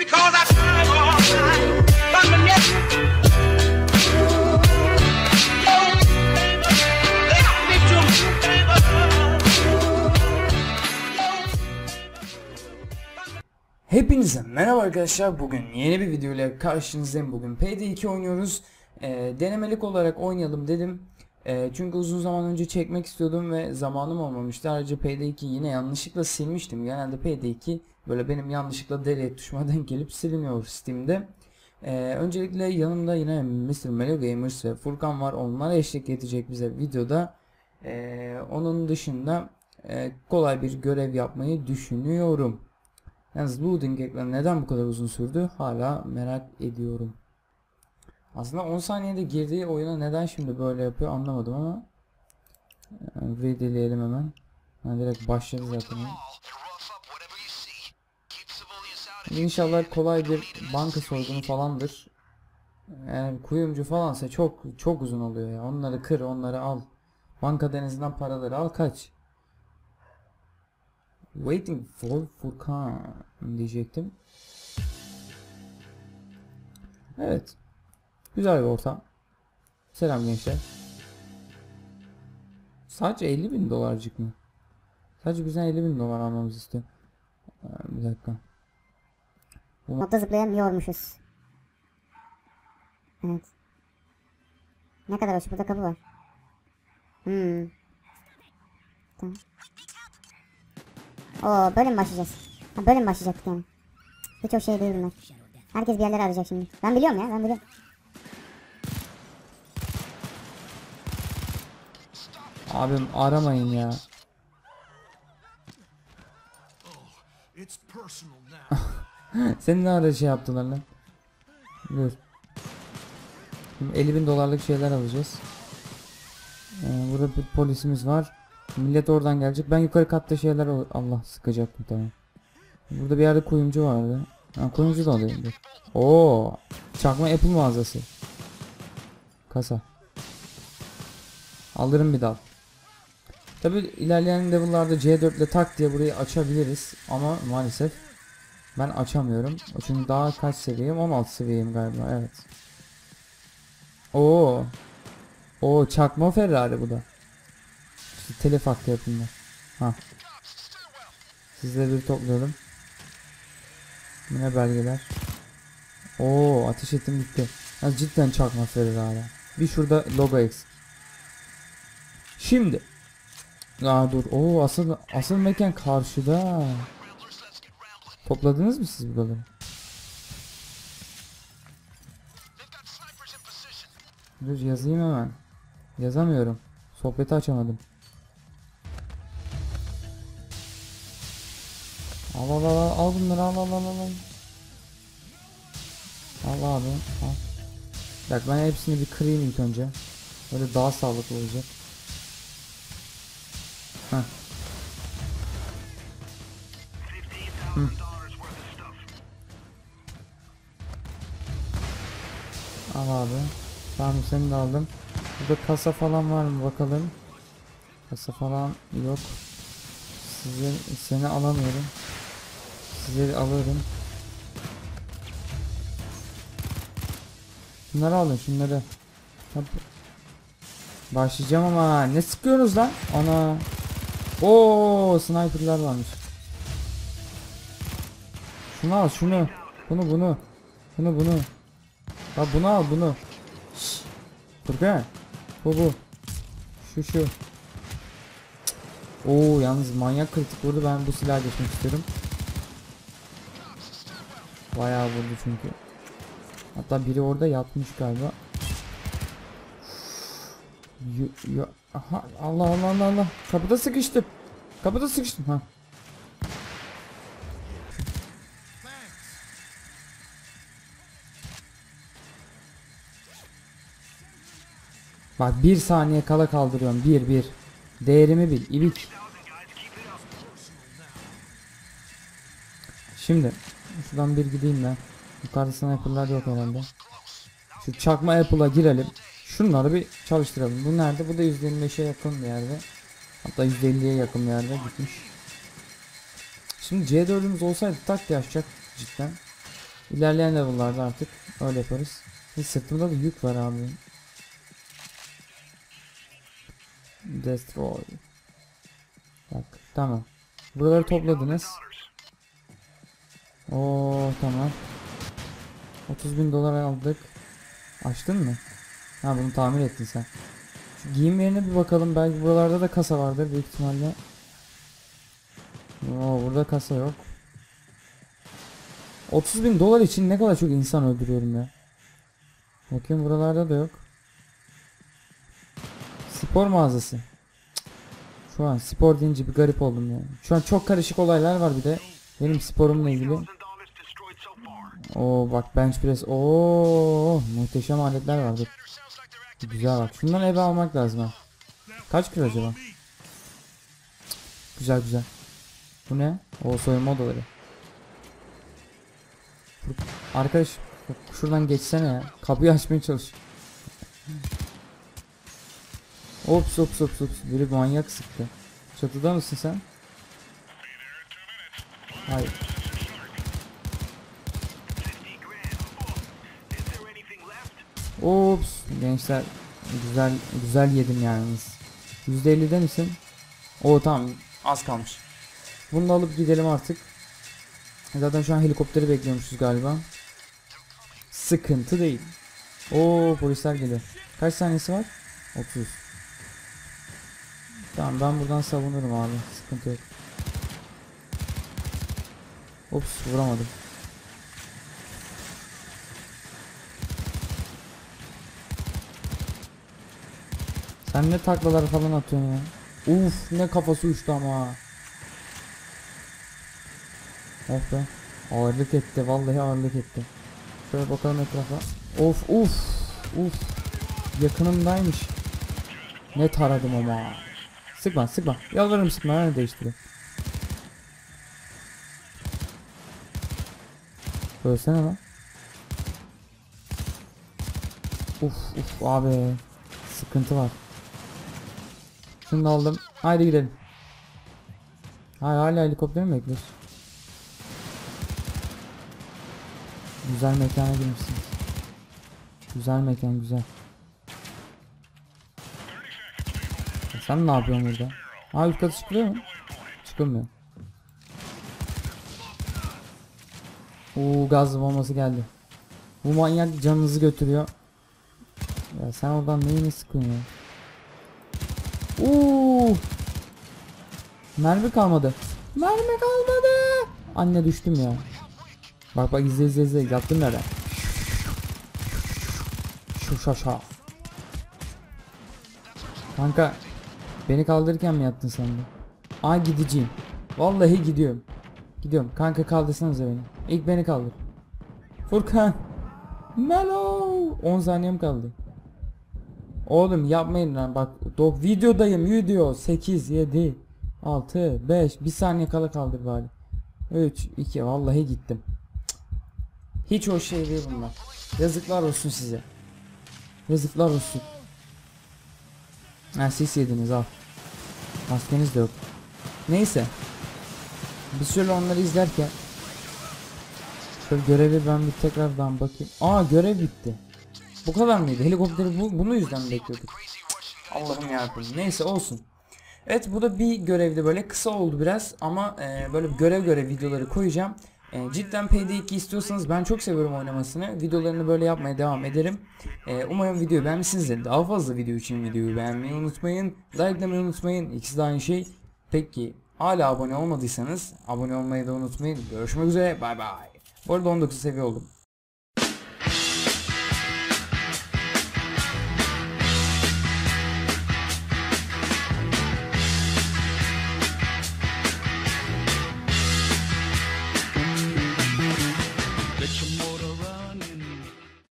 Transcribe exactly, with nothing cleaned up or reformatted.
Hepinize merhaba arkadaşlar. Bugün yeni bir video ile karşınızdayım. Bugün P D iki oynuyoruz. E, denemelik olarak oynayalım dedim. E, çünkü uzun zaman önce çekmek istiyordum ve zamanım olmamıştı. Ayrıca P D iki yine yanlışlıkla silmiştim. Genelde P D iki böyle benim yanlışlıkla delete tuşuma denk gelip siliniyor Steam'de. E, öncelikle yanımda yine mister Melo Gamers ve Furkan var. Onlar eşlik edecek bize videoda. E, onun dışında e, kolay bir görev yapmayı düşünüyorum. Yalnız loading ekranı neden bu kadar uzun sürdü hala merak ediyorum. Aslında on saniyede girdiği oyuna neden şimdi böyle yapıyor anlamadım ama yani ready'leyelim hemen. Yani direkt başladı zaten. İnşallah kolay bir banka soygunu falandır. Eğer kuyumcu falansa çok çok uzun oluyor ya. Onları kır, onları al. Banka denizinden paraları al, kaç. Waiting for Furkan diyecektim. Evet. Güzel bir ortam. Selam gençler. Sadece elli bin dolarcık mı? Sadece bizden elli bin dolar almamızı istiyor. Bir dakika. Nokta zıplayamıyormuşuz. Evet. Ne kadar hoş, burada kapı var. Hmm. Tamam. Oo, böyle mi başlayacağız? Ha, böyle mi başlayacaktık yani? Hiç o şey değil bunlar. Herkes bir yerleri arayacak şimdi. Ben biliyorum ya, ben biliyorum. Abim aramayın ya. Senin ne ara şey yaptılar lan? Dur. Şimdi elli bin dolarlık şeyler alacağız. Ee, burada bir polisimiz var. Millet oradan gelecek. Ben yukarı katta şeyler Allah sıkacak mı, tamam. Burada bir yerde kuyumcu vardı. Ha, kuyumcu da alayım. Dur. Oo, çakma Apple mağazası. Kasa. Alırım bir dal. Tabi ilerleyen level'larda C dört ile tak diye burayı açabiliriz ama maalesef ben açamıyorum. Çünkü daha kaç seviyeyim? on altı seviyeyim galiba, evet. Oo. Oo, çakma Ferrari bu da. İşte telif hakkı yapımda. Ha. Sizleri bir toplayalım. Yine belgeler. Oo, ateş ettim gitti. Yani cidden çakma Ferrari. Bir şurada logo eksik. Şimdi. Aa dur. Oo, asıl asıl mekan karşıda. Topladınız mı siz buraları? Dur yazayım hemen. Yazamıyorum. Sohbeti açamadım. Al al al al bunları, al al al al. Al abi al. Bak ben hepsini bir kırayım ilk önce. Böyle daha sağlıklı olacak. Heh. Hı. Al abi. Tamam, seni de aldım. Burada kasa falan var mı bakalım. Kasa falan yok. Sizi, seni alamıyorum. Sizleri alırım. Şunları alın, şunları. Hop. Başlayacağım ama ne sıkıyorsunuz lan? Ana. Oo, sniper'lar varmış. Şunu al, şunu. Bunu bunu. Bunu bunu. Ha, bunu al, bunu. Şşş. Furkan. Bu bu. Şu şu. Oo, yalnız manyak kritik vurdu. Ben bu silahı geçmek istiyorum. Bayağı vurdu çünkü. Hatta biri orada yatmış galiba. Y y Aha, Allah Allah Allah Allah. Kapıda sıkıştım. Kapıda sıkıştım. Ha. Bak, bir saniye kala kaldırıyorum. Bir bir. Değerimi bil. İlik. Şimdi şuradan bir gideyim ben. Yukarıda sniper'lar yok herhalde. Şu çakma Apple'a girelim. Şunları bir çalıştıralım. Bu nerede? Bu da yüzde yirmi beşe yakın bir yerde. Hatta yüzde elliye yakın bir yerde gitmiş. Şimdi C dördümüz olsaydı tak diye açacak cidden. İlerleyen level'larda artık öyle yaparız. E, sırtımda da yük var abi. Destroy. Bak tamam. Buraları topladınız. Oo tamam. otuz bin dolar aldık. Açtın mı? Ha bunu tamir ettin sen. Şu giyim yerine bir bakalım. Belki buralarda da kasa vardır büyük ihtimalle. Oo burada kasa yok. otuz bin dolar için ne kadar çok insan öldürüyorum ya. Bakayım buralarda da yok. Spor mağazası. Şu an spor deyince bir garip oldum ya. Şu an çok karışık olaylar var bir de. Benim sporumla ilgili. Oo bak bench press. Oo muhteşem aletler var. Dur. Güzel bak. Şundan eve almak lazım ha. Kaç kilo acaba? Güzel güzel. Bu ne? O soyunma odaları. Arkadaş şuradan geçsene ya. Kapıyı açmaya çalış. Ops ops ops ops. Biri manyak sıktı. Çatıda mısın sen? Hayır. Ops. Gençler güzel güzel yedim yalnız. yüzde ellide misin? O tamam. Az kalmış. Bunu da alıp gidelim artık. Zaten şu an helikopteri bekliyormuşuz galiba. Sıkıntı değil. Oo polisler geliyor. Kaç saniyesi var? otuz. Tamam ben buradan savunurum abi. Sıkıntı yok. Ops vuramadım. Sen ne taklalar falan atıyorsun ya. Uf ne kafası uçtu ama. Oh be. Ağırlık etti. Vallahi ağırlık etti. Şöyle bakalım etrafa. Of uf. Uf. Yakınımdaymış. Ne taradım ama. Sıkma sıkma. Yalvarırım sıkma. Yani değiştireyim. Ölsene lan. Uf uf abi. Sıkıntı var. Şunu da aldım. Haydi gidelim. Hayır hala helikopter mi bekliyoruz? Güzel mekana girmişsiniz. Güzel mekan güzel. Ya sen ne yapıyorsun burada? Ha üst katı çıkılıyor mu? Çıkılmıyor. Uuu gaz bombası geldi. Bu manyak canınızı götürüyor. Ya sen oradan neyini sıkıyorsun ya? Uuu. Mermi kalmadı. Mermi kalmadı. Anne düştüm ya. Bak bak izle izle izle. Yattın nereden? Şu şaşa. Kanka. Beni kaldırırken mi yattın sen de? Aa gideceğim. Vallahi gidiyorum. Gidiyorum. Kanka kaldırsanıza beni. İlk beni kaldır. Furkan. Melo. on saniyem kaldı. Oğlum yapmayın lan bak. Dok videodayım video. sekiz yedi altı beş bir saniye kala kaldır bari. üç iki vallahi gittim. Cık. Hiç hoş şey değil bunlar. Yazıklar olsun size. Yazıklar olsun. Ha siz yediniz al. Maskeniz de yok. Neyse. Biz şöyle onları izlerken şöyle görevi ben bir tekrardan bakayım. Aa görev bitti. Bu kadar mıydı? Helikopteri bu, bunu yüzden mi bekliyorduk? Allah'ım yarabbim. Neyse olsun. Evet bu da bir görevdi böyle kısa oldu biraz ama e, böyle görev görev videoları koyacağım. E, cidden P D iki istiyorsanız ben çok seviyorum oynamasını. Videolarını böyle yapmaya devam ederim. E, umarım videoyu beğenmişsinizdir. Daha fazla video için videoyu beğenmeyi unutmayın. Likelamayı unutmayın. İkisi de aynı şey. Peki hala abone olmadıysanız abone olmayı da unutmayın. Görüşmek üzere. Bay bay. Bu arada on dokuz seviye oldum.